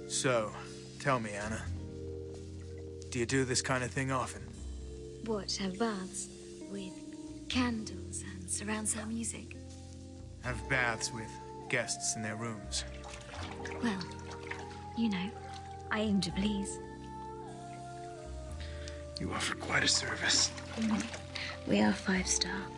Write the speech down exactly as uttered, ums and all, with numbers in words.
So, tell me, Anna. Do you do this kind of thing often? What, have baths? With candles and surround sound music? Have baths with guests in their rooms? Well, you know, I aim to please. You offer quite a service. Mm-hmm. We are five-star.